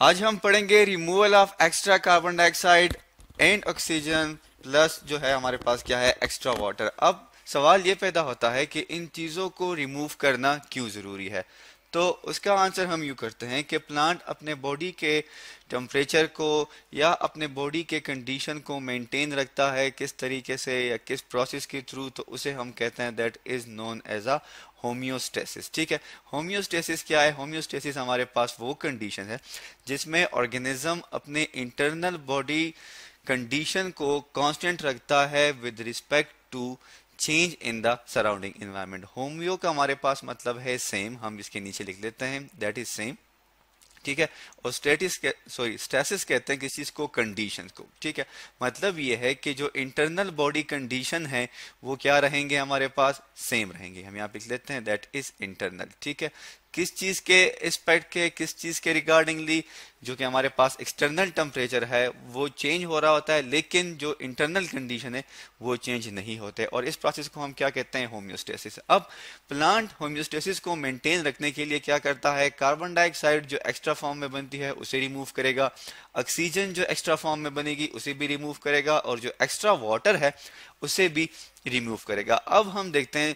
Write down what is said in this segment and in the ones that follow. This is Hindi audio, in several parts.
आज हम पढ़ेंगे removal of extra carbon dioxide and oxygen plus जो है हमारे पास क्या है एक्स्ट्रा वाटर। अब सवाल ये पैदा होता है कि इन चीज़ों को रिमूव करना क्यों ज़रूरी है। तो उसका आंसर हम यूँ करते हैं कि प्लांट अपने बॉडी के टेम्परेचर को या अपने बॉडी के कंडीशन को मेंटेन रखता है किस तरीके से या किस प्रोसेस के थ्रू, तो उसे हम कहते हैं that is known as a homeostasis. ठीक है, होम्योस्टेसिस क्या है? होम्योस्टेसिस हमारे पास वो कंडीशन है जिसमें ऑर्गेनिज्म अपने इंटरनल बॉडी कंडीशन को कांस्टेंट रखता है with respect to change in the surrounding environment. Homeo का हमारे पास मतलब है सेम, हम इसके नीचे लिख लेते हैं दैट इज सेम। ठीक है, और स्टेसिस कहते हैं किस चीज को? कंडीशन को। ठीक है, मतलब ये है कि जो इंटरनल बॉडी कंडीशन है वो क्या रहेंगे? हमारे पास सेम रहेंगे। हम यहाँ पे लिख लेते हैं दैट इज इंटरनल। ठीक है, किस चीज के एस्पेक्ट के, किस चीज के रिगार्डिंगली? जो कि हमारे पास एक्सटर्नल टेम्परेचर है वो चेंज हो रहा होता है, लेकिन जो इंटरनल कंडीशन है वो चेंज नहीं होते, और इस प्रोसेस को हम क्या कहते हैं? होम्योस्टेसिस। अब प्लांट होम्योस्टेसिस को मेंटेन रखने के लिए क्या करता है? कार्बन डाइऑक्साइड जो एक्स्ट्रा फॉर्म में बनती है उसे रिमूव करेगा, ऑक्सीजन जो एक्स्ट्रा फॉर्म में बनेगी उसे भी रिमूव करेगा, और जो एक्स्ट्रा वाटर है उसे भी रिमूव करेगा। अब हम देखते हैं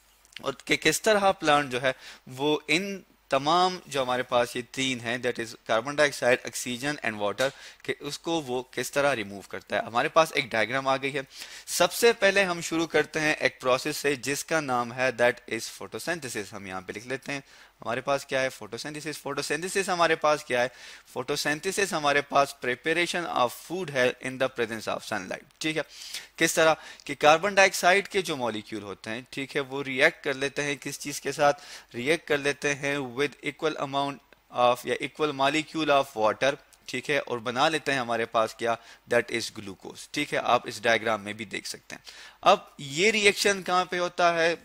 और कि किस तरह प्लांट जो है वो इन तमाम जो हमारे पास ये तीन हैं that is carbon dioxide, oxygen and water, कि उसको वो किस तरह रिमूव करता है। हमारे पास एक डायग्राम आ गई है। सबसे पहले हम शुरू करते हैं एक प्रोसेस से जिसका नाम है दैट इज फोटोसिंथेसिस। हम यहाँ पे लिख लेते हैं हमारे पास क्या है? फोटोसिंथेसिस। फोटोसिंथेसिस हमारे पास क्या है? फोटोसिंथेसिस हमारे पास प्रिपरेशन ऑफ फूड है in the presence of sunlight. ठीक है, किस तरह कि कार्बन डाइऑक्साइड के जो मॉलिक्यूल होते हैं, ठीक है, वो रिएक्ट कर लेते हैं किस चीज के साथ? रिएक्ट कर लेते हैं विद इक्वल अमाउंट ऑफ या इक्वल मॉलिक्यूल ऑफ वाटर। ठीक है, और बना लेते हैं हमारे पास क्या? That is glucose. ठीक है, आप इस डायग्राम में भी देख सकते हैं। अब ये रिएक्शन कहाँ पे होता है?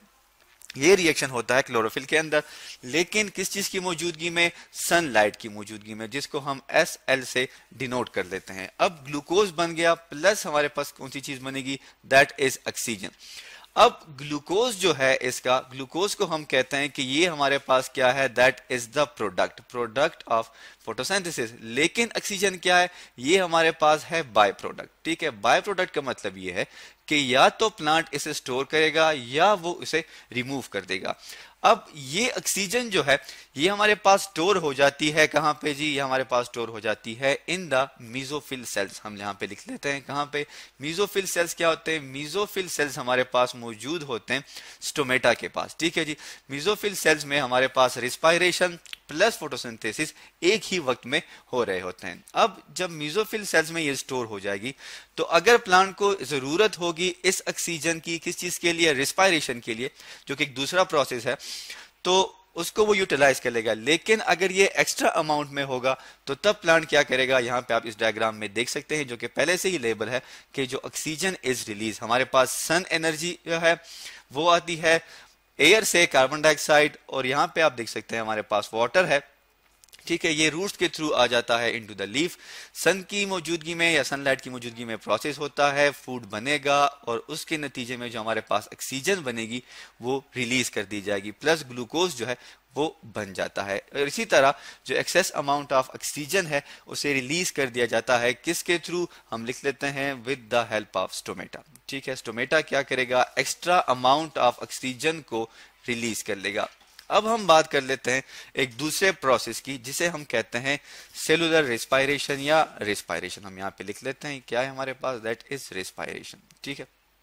ये रिएक्शन होता है क्लोरोफिल के अंदर, लेकिन किस चीज की मौजूदगी में? सनलाइट की मौजूदगी में, जिसको हम SL से डिनोट कर लेते हैं। अब ग्लूकोज बन गया, प्लस हमारे पास कौन सी चीज बनेगी? That is oxygen. अब ग्लूकोज जो है इसका, ग्लूकोज को हम कहते हैं कि ये हमारे पास क्या है? That is the product of photosynthesis. लेकिन ऑक्सीजन क्या है? ये हमारे पास है बाय प्रोडक्ट। ठीक है, बाय प्रोडक्ट का मतलब ये है कि या तो प्लांट इसे स्टोर करेगा या वो इसे रिमूव कर देगा। अब ये ऑक्सीजन जो है ये हमारे पास स्टोर हो जाती है कहाँ पे जी? ये हमारे पास स्टोर हो जाती है इन द मीजोफिल सेल्स। हम यहाँ पे लिख लेते हैं कहाँ पे? मीजोफिल सेल्स क्या होते हैं? मीजोफिल सेल्स हमारे पास मौजूद होते हैं स्टोमेटा के पास। ठीक है जी, मीजोफिल सेल्स में हमारे पास रिस्पायरेशन प्लस फोटोसिंथेसिस एक ही वक्त में हो रहे होते हैं। अब जब मीजोफिल सेल्स में ये स्टोर हो जाएगी तो अगर प्लांट को जरूरत होगी इस ऑक्सीजन की किस चीज के लिए? रिस्पायरेशन के लिए, जो कि एक दूसरा प्रोसेस है, तो उसको वो यूटिलाइज कर लेगा। लेकिन अगर ये एक्स्ट्रा अमाउंट में होगा तो तब प्लांट क्या करेगा? यहाँ पे आप इस डायग्राम में देख सकते हैं, जो कि पहले से ही लेबल है कि जो ऑक्सीजन इज रिलीज, हमारे पास सन एनर्जी जो है वो आती है एयर से, कार्बन डाइऑक्साइड, और यहाँ पे आप देख सकते हैं हमारे पास वाटर है। ठीक है, ये रूट्स के थ्रू आ जाता है इनटू द लीफ। सन की मौजूदगी में या सनलाइट की मौजूदगी में प्रोसेस होता है, फूड बनेगा, और उसके नतीजे में जो हमारे पास ऑक्सीजन बनेगी वो रिलीज कर दी जाएगी, प्लस ग्लूकोज जो है वो बन जाता है। और इसी तरह जो एक्सेस अमाउंट ऑफ ऑक्सीजन है उसे रिलीज कर दिया जाता है किसके थ्रू? हम लिख लेते हैं with the help of stomata. ठीक है, स्टोमेटा क्या करेगा? एक्स्ट्रा अमाउंट ऑफ ऑक्सीजन को रिलीज कर लेगा। अब हम बात कर लेते हैं एक दूसरे प्रोसेस की जिसे हम कहते हैं सेलुलर रिस्पायरेशन या रिस्पायरेशन। हम यहाँ पे लिख लेते हैं क्या है हमारे पास? That is respiration. ठीक है,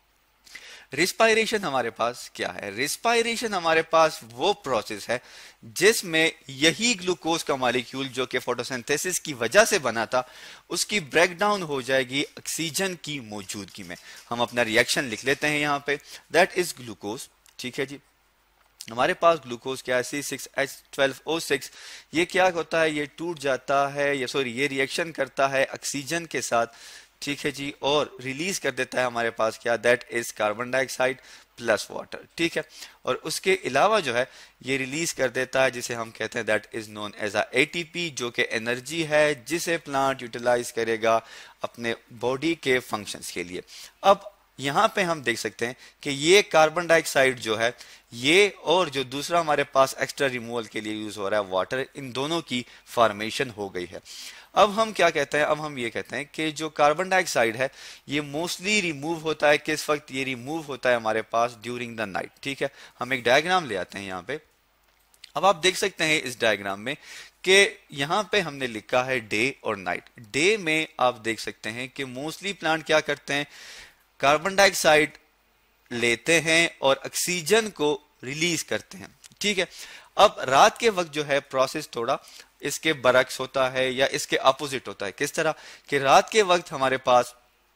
रिस्पायरेशन हमारे पास क्या है? रिस्पायरेशन हमारे पास वो प्रोसेस है जिसमें यही ग्लूकोज का मॉलिक्यूल जो कि फोटोसिंथेसिस की वजह से बना था उसकी ब्रेकडाउन हो जाएगी ऑक्सीजन की मौजूदगी में। हम अपना रिएक्शन लिख लेते हैं यहाँ पे दैट इज ग्लूकोज। ठीक है जी, हमारे पास ग्लूकोज क्या है? C6H12O6। ये क्या होता है? ये टूट जाता है, ये रिएक्शन करता है ऑक्सीजन के साथ। ठीक है जी, और रिलीज कर देता है हमारे पास क्या? That is carbon dioxide plus water. ठीक है, और उसके अलावा जो है ये रिलीज कर देता है जिसे हम कहते हैं that is known as a ATP, जो कि एनर्जी है जिसे प्लांट यूटिलाइज करेगा अपने बॉडी के फंक्शंस के लिए। अब यहाँ पे हम देख सकते हैं कि ये कार्बन डाइऑक्साइड जो है ये और जो दूसरा हमारे पास एक्स्ट्रा रिमूवल के लिए यूज हो रहा है वाटर, इन दोनों की फॉर्मेशन हो गई है। अब हम क्या कहते हैं, अब हम ये कहते हैं कि जो कार्बन डाइऑक्साइड है ये मोस्टली रिमूव होता है किस वक्त, ये रिमूव होता है हमारे पास ड्यूरिंग द नाइट। ठीक है, हम एक डायग्राम ले आते हैं यहाँ पे। अब आप देख सकते हैं इस डायग्राम में कि यहाँ पे हमने लिखा है डे और नाइट। डे में आप देख सकते हैं कि मोस्टली प्लांट क्या करते हैं, कार्बन डाइऑक्साइड लेते हैं और ऑक्सीजन को रिलीज करते हैं। ठीक है, अब रात के वक्त जो है प्रोसेस थोड़ा इसके बरक्स होता है या इसके अपोजिट होता है। किस तरह कि रात के वक्त हमारे पास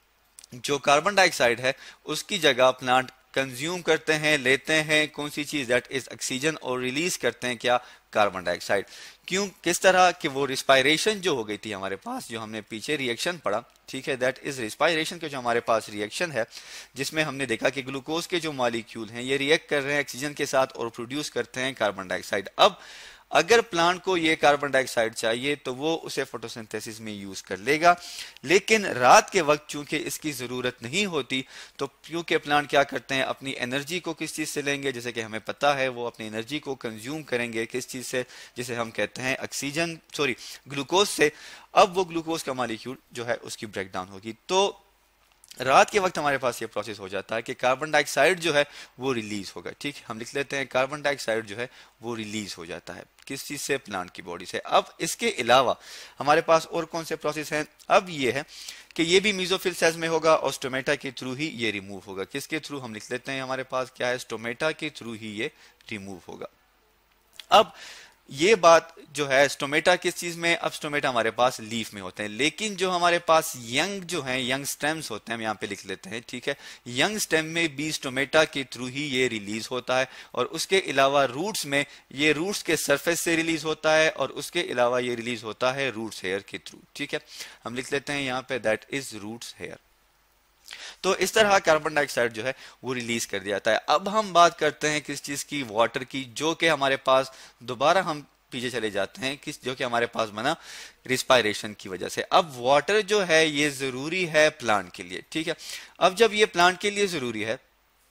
जो कार्बन डाइऑक्साइड है उसकी जगह प्लांट कंज्यूम करते हैं, लेते हैं कौन सी चीज, दैट इज ऑक्सीजन, और रिलीज करते हैं क्या, कार्बन डाइऑक्साइड। क्यों, किस तरह कि वो रिस्पायरेशन जो हो गई थी हमारे पास, जो हमने पीछे रिएक्शन पढ़ा, ठीक है, दैट इज रिस्पायरेशन के जो हमारे पास रिएक्शन है जिसमें हमने देखा कि ग्लूकोज के जो मॉलिक्यूल हैं ये रिएक्ट कर रहे हैं ऑक्सीजन के साथ और प्रोड्यूस करते हैं कार्बन डाइऑक्साइड। अब अगर प्लांट को ये कार्बन डाइऑक्साइड चाहिए तो वो उसे फोटोसिंथेसिस में यूज कर लेगा, लेकिन रात के वक्त चूंकि इसकी जरूरत नहीं होती तो क्योंकि प्लांट क्या करते हैं, अपनी एनर्जी को किस चीज से लेंगे, जैसे कि हमें पता है वो अपनी एनर्जी को कंज्यूम करेंगे किस चीज से, जिसे हम कहते हैं ऑक्सीजन, सॉरी ग्लूकोज से। अब वो ग्लूकोज का मॉलिक्यूल जो है उसकी ब्रेक डाउन होगी, तो रात के वक्त हमारे पास ये प्रोसेस हो जाता है कि कार्बन डाइऑक्साइड जो है वो रिलीज होगा। ठीक है, हम लिख लेते हैं कार्बन डाइऑक्साइड जो है वो रिलीज हो जाता है किस चीज से, प्लांट की बॉडी से। अब इसके अलावा हमारे पास और कौन से प्रोसेस हैं, अब ये है कि ये भी मीजोफिल सेल्स में होगा और स्टोमेटा के थ्रू ही ये रिमूव होगा। किसके थ्रू, हम लिख लेते हैं हमारे पास क्या है, स्टोमेटा के थ्रू ही ये रिमूव होगा। अब ये बात जो है स्टोमेटा किस चीज में, अब स्टोमेटा हमारे पास लीफ में होते हैं, लेकिन जो हमारे पास यंग जो हैं, यंग स्टेम्स होते हैं, हम यहाँ पे लिख लेते हैं। ठीक है, यंग स्टेम में भी स्टोमेटा के थ्रू ही ये रिलीज होता है, और उसके अलावा रूट्स में ये रूट्स के सरफेस से रिलीज होता है, और उसके अलावा ये रिलीज होता है रूट्स हेयर के थ्रू। ठीक है, हम लिख लेते हैं यहाँ पे दैट इज रूट्स हेयर। तो इस तरह कार्बन डाइऑक्साइड जो है वो रिलीज कर दिया जाता है। अब हम बात करते हैं किस चीज की, वाटर की, जो कि हमारे पास दोबारा हम पीछे चले जाते हैं किस, जो कि हमारे पास बना रिस्पायरेशन की वजह से। अब वाटर जो है ये जरूरी है प्लांट के लिए। ठीक है, अब जब ये प्लांट के लिए जरूरी है,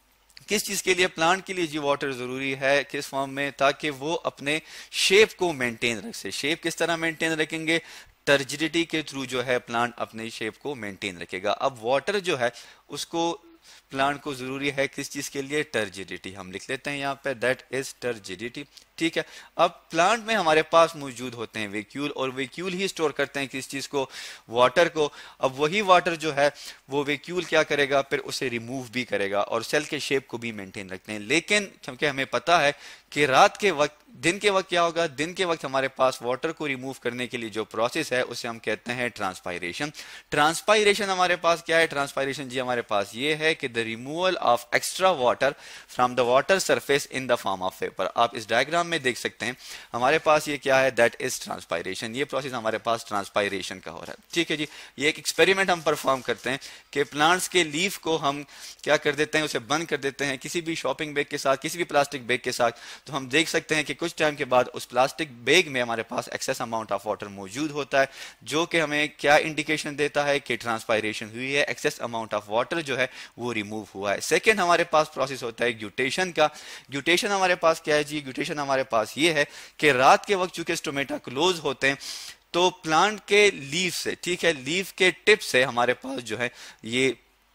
किस चीज के लिए, प्लांट के लिए जी वाटर जरूरी है किस फॉर्म में, ताकि वो अपने शेप को मेंटेन रख सके। शेप किस तरह मेंटेन रखेंगे, टर्जिडिटी के थ्रू जो है प्लांट अपने शेप को मेंटेन रखेगा। अब वाटर जो है उसको प्लांट को जरूरी है किस चीज के लिए, टर्जिडिटी, हम लिख लेते हैं यहाँ पे दैट इज टर्जिडिटी। ठीक है, अब प्लांट में हमारे पास मौजूद होते हैं वेक्यूल, और वेक्यूल ही स्टोर करते हैं किस चीज को, वाटर को। अब वही वाटर जो है वो वेक्यूल क्या करेगा, फिर उसे रिमूव भी करेगा और सेल के शेप को भी मेंटेन रखते हैं। लेकिन क्योंकि हमें पता है कि रात के वक्त, दिन के वक्त क्या होगा, दिन के वक्त हमारे पास वाटर को रिमूव करने के लिए जो प्रोसेस है उसे हम कहते हैं ट्रांसपायरेशन। ट्रांसपायरेशन हमारे पास क्या है, ट्रांसपायरेशन जी हमारे पास ये है कि the removal of extra water from the water surface in the form of vapour. आप इस डायग्राम में देख सकते हैं हमारे पास ये क्या है, दैट इज ट्रांसपायरेशन। ये प्रोसेस हमारे पास ट्रांसपायरेशन का हो रहा है। ठीक है जी, ये एक एक्सपेरिमेंट हम परफॉर्म करते हैं कि प्लांट्स के लीफ को हम क्या कर देते हैं, उसे बंद कर देते हैं किसी भी शॉपिंग बैग के साथ, किसी भी प्लास्टिक बैग के साथ, तो हम देख सकते हैं कि कुछ टाइम के बाद उस प्लास्टिक बैग में हमारे पास एक्सेस अमाउंट ऑफ वाटर मौजूद होता है, जो कि हमें क्या इंडिकेशन देता है कि ट्रांसपायरेशन हुई है, एक्सेस अमाउंट ऑफ वाटर जो है वो रिमूव हुआ है। सेकेंड हमारे पास प्रोसेस होता है ग्यूटेशन का। ग्यूटेशन हमारे पास क्या है जी, ग्यूटेशन हमारे पास ये है कि रात के वक्त चूंकि स्टोमेटा क्लोज होते हैं तो प्लांट के लीफ से, ठीक है, लीफ के टिप से हमारे पास जो है ये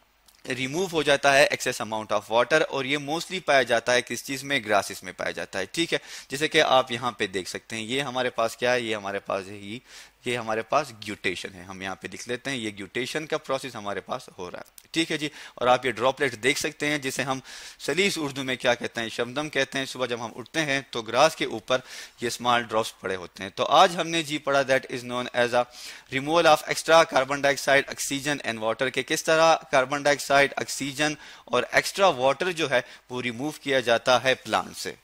रिमूव हो जाता है एक्सेस अमाउंट ऑफ वाटर, और ये मोस्टली पाया जाता है किस चीज में, ग्रासेस में पाया जाता है। ठीक है, जैसे कि आप यहाँ पे देख सकते हैं, ये हमारे पास क्या है, ये हमारे पास है ये हमारे पास ग्यूटेशन है, हम यहाँ पे लिख लेते हैं ये ग्यूटेशन का प्रोसेस हमारे पास हो रहा है। ठीक है जी, और आप ये ड्रॉपलेट देख सकते हैं जिसे हम सलीस उर्दू में क्या कहते हैं, शबनम कहते हैं। सुबह जब हम उठते हैं तो ग्रास के ऊपर ये स्मॉल ड्रॉप्स पड़े होते हैं। तो आज हमने जी पढ़ा that is known as a removal of extra carbon dioxide, oxygen and water, के किस तरह कार्बन डाइऑक्साइड, ऑक्सीजन और एक्स्ट्रा वाटर जो है वो रिमूव किया जाता है प्लांट से।